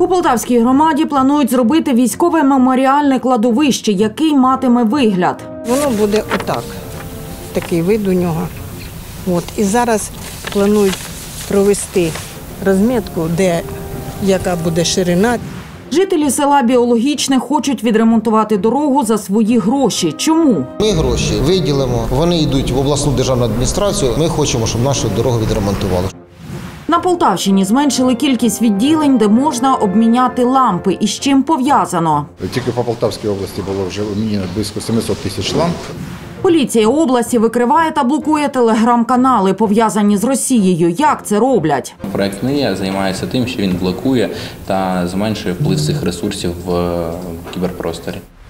У Полтавській громаді планують зробити військове меморіальне кладовище, який матиме вигляд. Воно буде отак, такий вид у нього. І зараз планують провести розмітку, яка буде ширина. Жителі села Біологічне хочуть відремонтувати дорогу за свої гроші. Чому? Ми гроші виділимо, вони йдуть в обласну державну адміністрацію. Ми хочемо, щоб нашу дорогу відремонтували. На Полтавщині зменшили кількість відділень, де можна обміняти лампи. І з чим пов'язано? Тільки по Полтавській області було вже обміняно близько 700 тисяч ламп. Поліція області викриває та блокує телеграм-канали, пов'язані з Росією. Як це роблять? Проект «Мрія» займається тим, що він блокує та зменшує вплив цих ресурсів в кіберпросторі.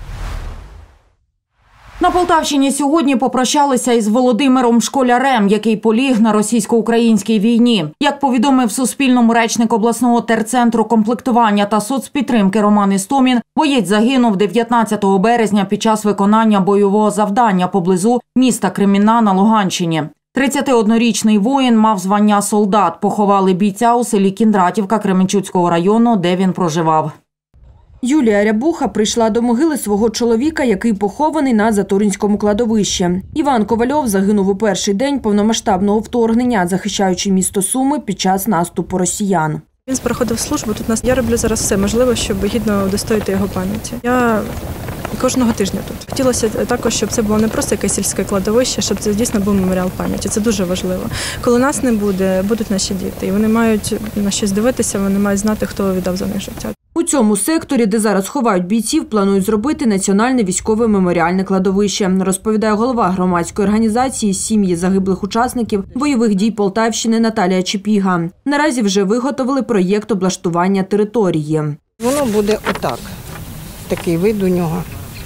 На Полтавщині сьогодні попрощалися із Володимиром Школярем, який поліг на російсько-українській війні. Як повідомив Суспільному речник обласного терцентру комплектування та соцпідтримки Роман Істомін, боєць загинув 19 березня під час виконання бойового завдання поблизу міста Кремінна на Луганщині. 31-річний воїн мав звання солдат. Поховали бійця у селі Кіндратівка Кременчуцького району, де він проживав. Юлія Рябуха прийшла до могили свого чоловіка, який похований на Затуринському кладовищі. Іван Ковальов загинув у перший день повномасштабного вторгнення, захищаючи місто Суми під час наступу росіян. Він проходив службу тут. Я роблю зараз все можливе, щоб гідно удостоїти його пам'яті. Я кожного тижня тут. Хотілося також, щоб це було не просто якесь сільське кладовище, щоб це дійсно був меморіал пам'яті. Це дуже важливо. Коли нас не буде, будуть наші діти. І вони мають на щось дивитися, вони мають знати, хто віддав за них життя. У цьому секторі, де зараз ховають бійців, планують зробити національне військове меморіальне кладовище, розповідає голова громадської організації «Сім'ї загиблих учасників бойових дій Полтавщини» Наталія Чепіга. Наразі вже виготовили проєкт облаштування території. Воно буде отак, такий вид у нього.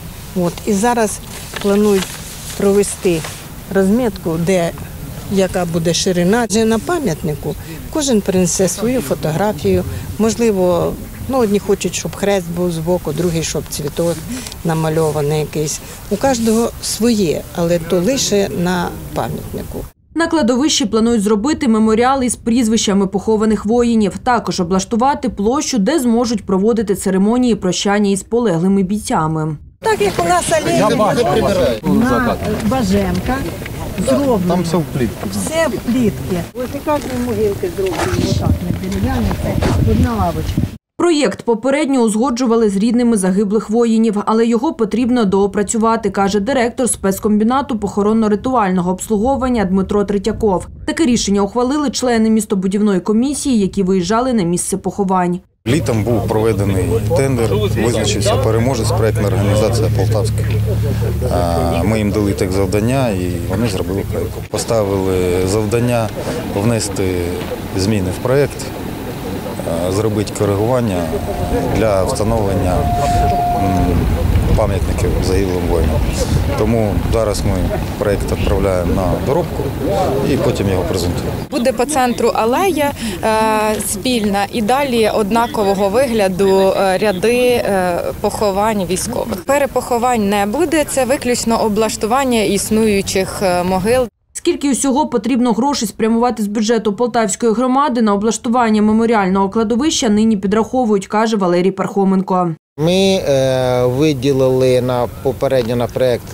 І зараз планують провести розмітку, яка буде ширина. Вже на пам'ятнику кожен принесе свою фотографію, можливо, одні хочуть, щоб хрест був збоку, другі, щоб цвіток намальований якийсь. У кожного своє, але то лише на пам'ятнику. На кладовищі планують зробити меморіал із прізвищами похованих воїнів. Також облаштувати площу, де зможуть проводити церемонії прощання із полеглими бійцями. Так як у нас алея на Баженка зроблено. Там все в плітки. Все в плітки. Ось і кожної могилки зроблені отак, не дерев'яні, це одна лавочка. Проєкт попередньо узгоджували з рідними загиблих воїнів, але його потрібно доопрацювати, каже директор спецкомбінату похоронно-ритуального обслуговування Дмитро Третьяков. Таке рішення ухвалили члени містобудівної комісії, які виїжджали на місце поховань. Літом був проведений тендер, визначився переможець, проєктна організація Полтавська. Ми їм дали так завдання і вони зробили проєкт. Поставили завдання внести зміни в проєкт, зробити коригування для встановлення пам'ятників загиблим воїнам. Тому зараз ми проєкт відправляємо на доробку і потім його презентуємо. Буде по центру алея спільна і далі однакового вигляду ряди поховань військових. Перепоховань не буде, це виключно облаштування існуючих могил. Скільки усього потрібно грошей спрямувати з бюджету Полтавської громади на облаштування меморіального кладовища, нині підраховують, каже Валерій Пархоменко. Ми виділили попередньо на проєкт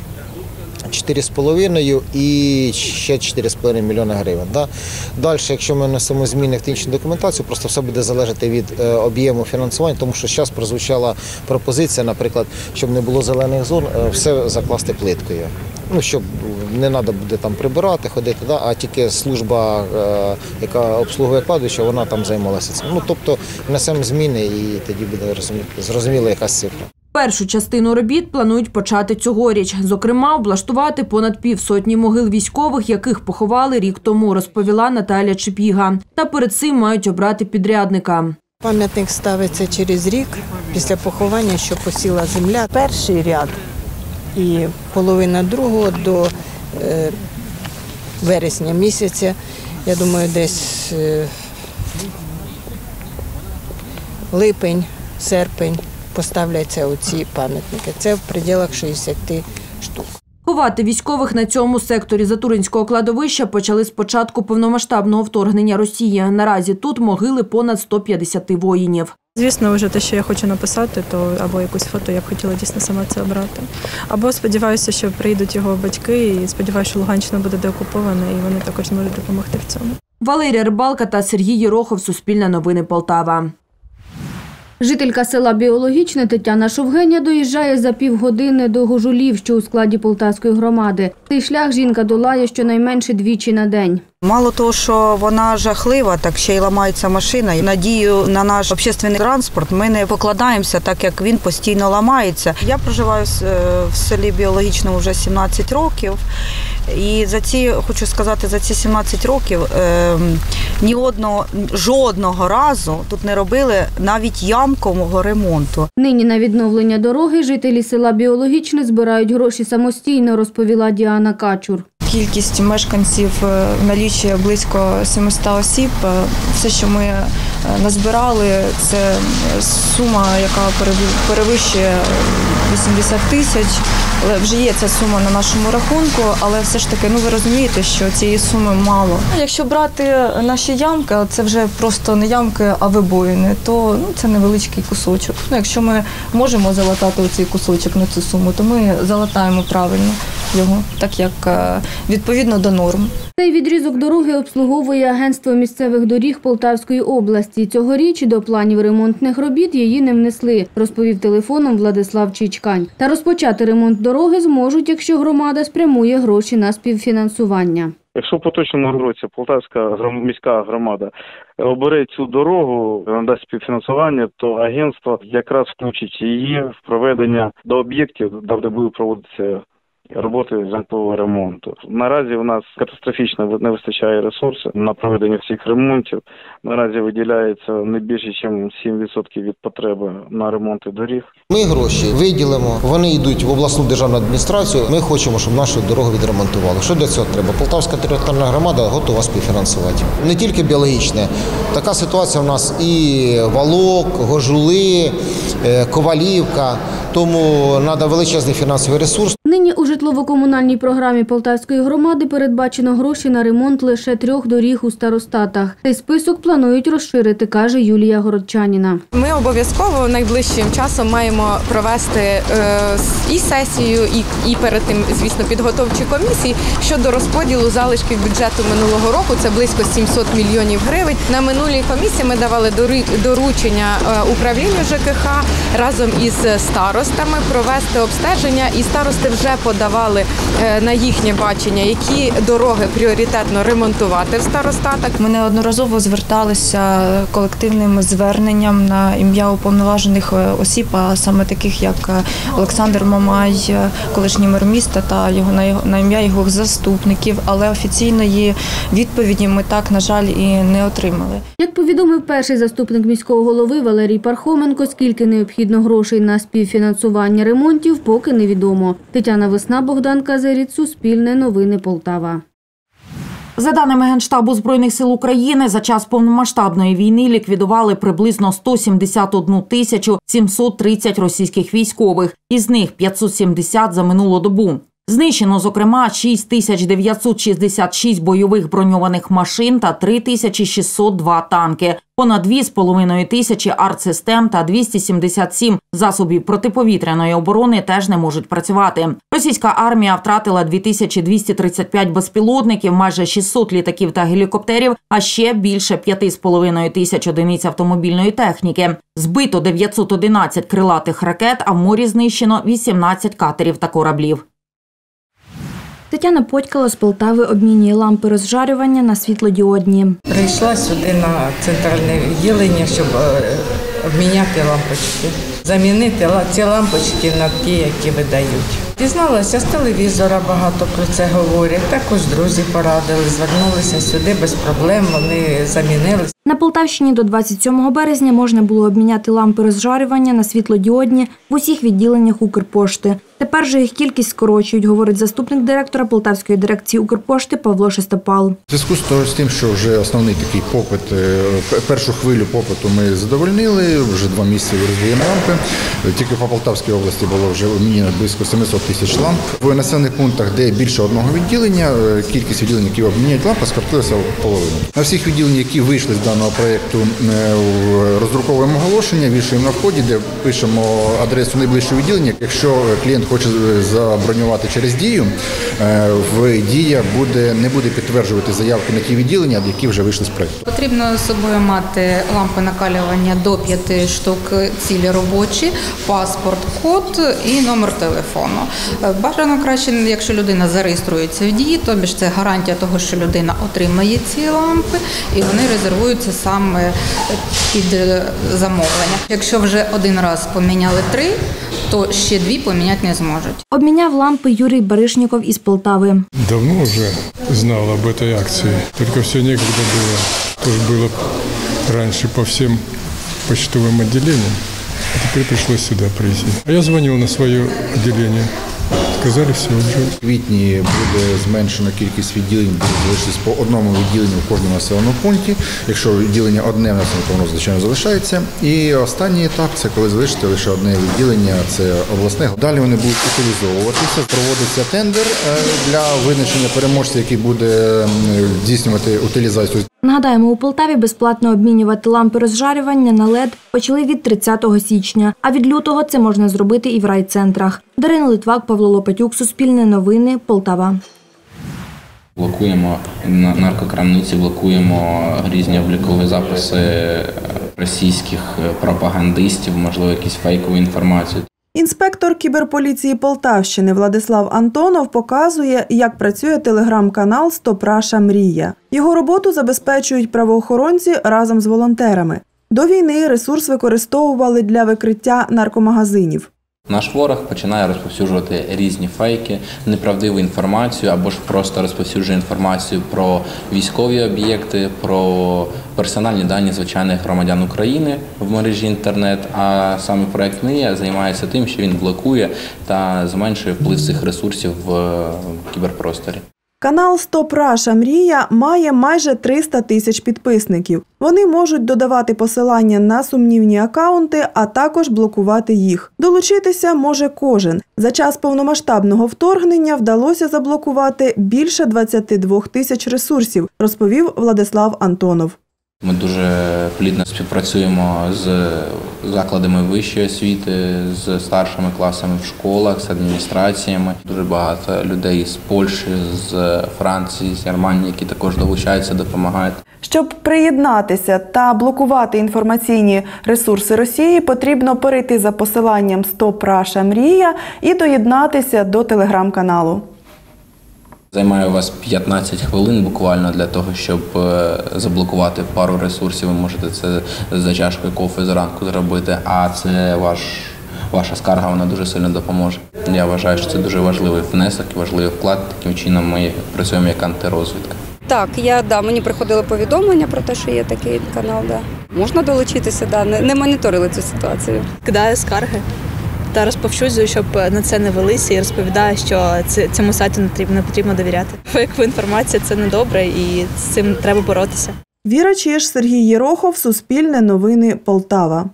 4,5 і ще 4,5 мільйони гривень. Далі, якщо ми внесемо зміни в технічну документацію, просто все буде залежати від об'єму фінансування, тому що зараз прозвучала пропозиція, наприклад, щоб не було зелених зон, все закласти плиткою. Щоб не треба буде там прибирати, ходити, а тільки служба, яка обслуговує кладовище, вона там займалася цим. Тобто внесемо зміни і тоді буде зрозуміла якась цифра. Першу частину робіт планують почати цьогоріч. Зокрема, облаштувати понад півсотні могил військових, яких поховали рік тому, розповіла Наталія Чепіга. Та перед цим мають обрати підрядника. Пам'ятник ставиться через рік після поховання, що посіла земля. Перший ряд і половина другого до вересня місяця, я думаю, десь липень, серпень поставляться оці пам'ятники. Це в пределах 60 штук. Ховати військових на цьому секторі Затуринського кладовища почали з початку повномасштабного вторгнення Росії. Наразі тут могили понад 150 воїнів. Звісно, вже те, що я хочу написати, то або якусь фото я б хотіла дійсно сама це обрати. Або сподіваюся, що приїдуть його батьки, і сподіваюся, що Луганщина буде деокупована, і вони також зможуть допомогти в цьому. Валерія Рибалка та Сергій Єрохов, Суспільне новини, Полтава. Жителька села Біологічне Тетяна Шовгеня доїжджає за півгодини до Гожулів, що у складі Полтавської громади. Цей шлях жінка долає щонайменше двічі на день. Мало того, що вона жахлива, так ще й ламається машина. Надію на наш общественний транспорт ми не покладаємося, так як він постійно ламається. Я проживаю в селі Біологічному вже 17 років. І хочу сказати, за ці 17 років жодного разу тут не робили навіть ямкового ремонту. Нині на відновлення дороги жителі села Біологічне збирають гроші самостійно, розповіла Діана Качур. Кількість мешканців налічує близько 700 осіб. Все, що ми назбирали, це сума, яка перевищує 80 тисяч. Вже є ця сума на нашому рахунку, але все ж таки, ви розумієте, що цієї суми мало. Якщо брати наші ямки, це вже просто не ямки, а вибоїни, то це невеличкий кусочок. Якщо ми можемо залатати оцей кусочок на цю суму, то ми залатаємо правильно його, так як відповідно до норм. Цей відрізок дороги обслуговує Агентство місцевих доріг Полтавської області. Цьогоріч до планів ремонтних робіт її не внесли, розповів телефоном Владислав Чичкань. Та розпочати ремонт дороги зможуть, якщо громада спрямує гроші на співфінансування. Якщо в поточному році Полтавська міська громада обере цю дорогу, надасть співфінансування, то агентство якраз включить її в проведення до об'єктів, де будуть проводитися роботи житлового ремонту. Наразі у нас катастрофічно не вистачає ресурсів на проведення всіх ремонтів. Наразі виділяється не більше, ніж 7% від потреби на ремонти доріг. Ми гроші виділимо, вони йдуть в обласну державну адміністрацію. Ми хочемо, щоб нашу дорогу відремонтували. Що для цього треба? Полтавська територіальна громада готова співфінансувати. Не тільки Біологічне. Така ситуація у нас і Волок, Гожули, Ковалівка. Тому треба величезний фінансовий ресурс. Нині у житлово-комунальній програмі Полтавської громади передбачено гроші на ремонт лише 3 доріг у старостатах. Цей список планують розширити, каже Юлія Городчаніна. Ми обов'язково найближчим часом маємо провести і сесію, і перед тим, звісно, підготовчі комісії щодо розподілу залишків бюджету минулого року. Це близько 700 мільйонів гривень. На минулій комісії ми давали доручення управлінню ЖКХ разом із старостами провести обстеження, і старости вже подавали на їхнє бачення, які дороги пріоритетно ремонтувати в старостатах. Ми неодноразово зверталися колективним зверненням на ім'я уповноважених осіб, а саме таких, як Олександр Мамай, колишній мер міста, та на ім'я його заступників, але офіційної відповіді ми так, на жаль, і не отримали. Як повідомив перший заступник міського голови Валерій Пархоменко, скільки необхідно грошей на співфінансування ремонтів, поки невідомо. Тетяна Весна, Богдан Казеріт, Суспільне новини, Полтава. За даними Генштабу Збройних сил України, за час повномасштабної війни ліквідували приблизно 171 730 російських військових, із них 570 за минулу добу. Знищено, зокрема, 6966 бойових броньованих машин та 3602 танки, понад 2500 артсистем та 277 засобів протиповітряної оборони теж не можуть працювати. Російська армія втратила 2235 безпілотників, майже 600 літаків та гелікоптерів, а ще більше 5500 одиниць автомобільної техніки. Збито 911 крилатих ракет, а в морі знищено 18 катерів та кораблів. Тетяна Подькала з Полтави обмінює лампи розжарювання на світлодіодні. Прийшла сюди на центральне відділення, щоб обміняти лампочки. Замінити ці лампочки на ті, які видають. Дізналася з телевізора, багато про це говорять. Також друзі порадили, звернулися сюди без проблем, вони замінили. На Полтавщині до 27 березня можна було обміняти лампи розжарювання на світлодіодні в усіх відділеннях Укрпошти. Тепер же їх кількість скорочують, говорить заступник директора Полтавської дирекції Укрпошти Павло Шестопал. В зв'язку з тим, що вже основний такий попит, першу хвилю попиту ми задовольнили, вже 2 місяці розвіємо лампи. Тільки по Полтавській області було вже обміняно близько 700 тисяч ламп. В населених пунктах, де більше одного відділення, кількість відділень, які обміняють лампи, скоротилася в половину. На всіх відділеннях, які вийшли з даного проєкту, роздруковуємо оголошення, вішаємо на вході, де пишемо адресу найближчого відділення. Якщо клієнт хоче забронювати через Дію, в Дія не буде підтверджувати заявки на ті відділення, які вже вийшли з проєкту. Потрібно з собою мати лампи накалювання до 5 штук, цілі робочі, паспорт, код і номер телефону. Бажано краще, якщо людина зареєструється в Дії, тобі ж це гарантія того, що людина отримає ці лампи і вони резервуються саме під замовлення. Якщо вже один раз поміняли 3, то ще 2 поміняти не зможуть. Обміняв лампи Юрій Баришніков із Полтави. Давно вже знав об этой акції, тільки все некогда було. Тож було раніше по всім почтовим відділенням, а тепер прийшлося сюди прийти. А я дзвонив на своє відділення. Сказали, все вже. В квітні буде зменшена кількість відділень, буде залишитись по одному відділенню в кожному населеному пункті. Якщо відділення одне в населеному пункті, звичайно, залишається. І останній етап – це коли залишиться лише одне відділення, це обласне. Далі вони будуть утилізовуватися, проводиться тендер для визначення переможця, який буде здійснювати утилізацію. Нагадаємо, у Полтаві безплатно обмінювати лампи розжарювання на LED почали від 30 січня, а від лютого це можна зробити і в райцентрах. Дарина Литвак, Павло Лопатюк, Суспільне новини, Полтава. Блокуємо наркокрамниці, блокуємо різні облікові записи російських пропагандистів, можливо, якісь фейкову інформацію. Інспектор кіберполіції Полтавщини Владислав Антонов показує, як працює телеграм-канал «Стоп Раша Мрія». Його роботу забезпечують правоохоронці разом з волонтерами. До війни ресурс використовували для викриття наркомагазинів. Наш ворог починає розповсюджувати різні фейки, неправдиву інформацію або ж просто розповсюджує інформацію про військові об'єкти, про персональні дані звичайних громадян України в мережі інтернет. А саме проект «Мрія» займається тим, що він блокує та зменшує вплив цих ресурсів в кіберпросторі. Канал «Стоп Раша Мрія» має майже 300 тисяч підписників. Вони можуть додавати посилання на сумнівні акаунти, а також блокувати їх. Долучитися може кожен. За час повномасштабного вторгнення вдалося заблокувати більше 22 тисяч ресурсів, розповів Владислав Антонов. Ми дуже плідно співпрацюємо з закладами вищої освіти, з старшими класами в школах, з адміністраціями. Дуже багато людей з Польщі, з Франції, з Германії, які також долучаються, допомагають. Щоб приєднатися та блокувати інформаційні ресурси Росії, потрібно перейти за посиланням «Стоп Раша Мрія» і доєднатися до телеграм-каналу. Займає у вас 15 хвилин буквально для того, щоб заблокувати пару ресурсів. Ви можете це за чашкою кофе зранку зробити, а це ваша скарга, вона дуже сильно допоможе. Я вважаю, що це дуже важливий внесок, важливий вклад. Таким чином ми працюємо як антирозвідка. Так, мені приходили повідомлення про те, що є такий канал. Можна долучитися, не моніторили цю ситуацію. Кидаю скарги та розповсюджую, щоб на це не велися, і розповідаю, що цьому сайту не потрібно довіряти. Фейкова інформація – це недобре, і з цим треба боротися. Віра Чиж, Сергій Єрохов, Суспільне новини, Полтава.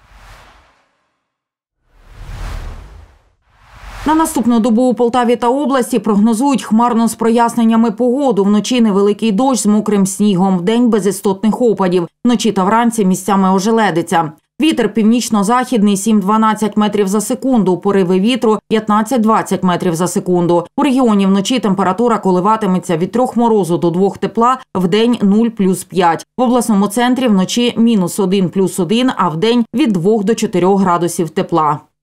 На наступну добу у Полтаві та області прогнозують хмарно з проясненнями погоду. Вночі невеликий дощ з мокрим снігом, вдень без істотних опадів. Вночі та вранці місцями ожеледиться. Вітер північно-західний 7-12 метрів за секунду, пориви вітру 15-20 метрів за секунду. У регіоні вночі температура коливатиметься від 3 морозу до 2 тепла, вдень 0 плюс 5. В обласному центрі вночі -1 плюс 1, а вдень від 2 до 4 градусів тепла.